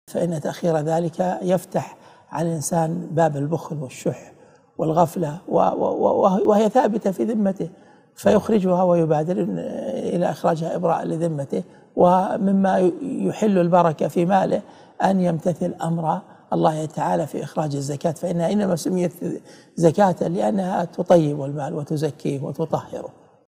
فإن تأخير ذلك يفتح على الإنسان باب البخل والشح والغفلة، وهي ثابتة في ذمته، فيخرجها ويبادر إلى إخراجها إبراء لذمته. ومما يحل البركة في ماله أن يمتثل أمر الله تعالى في إخراج الزكاة، فإنها إنما سميت زكاة لأنها تطيب المال وتزكيه وتطهره.